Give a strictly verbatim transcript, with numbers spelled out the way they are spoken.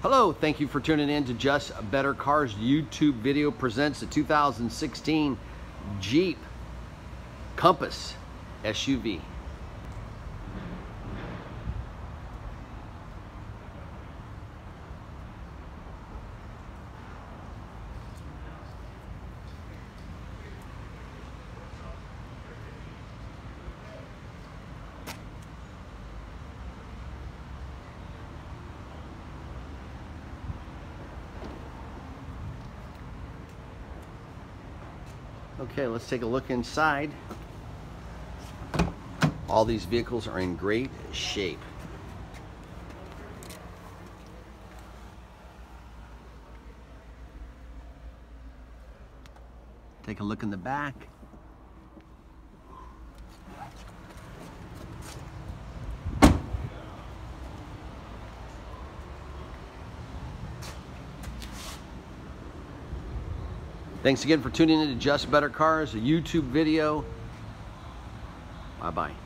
Hello, thank you for tuning in to Just Better Cars YouTube video presents the two thousand sixteen Jeep Compass S U V. Okay, let's take a look inside. All these vehicles are in great shape. Take a look in the back. Thanks again for tuning in to Just Better Cars, a YouTube video. Bye-bye.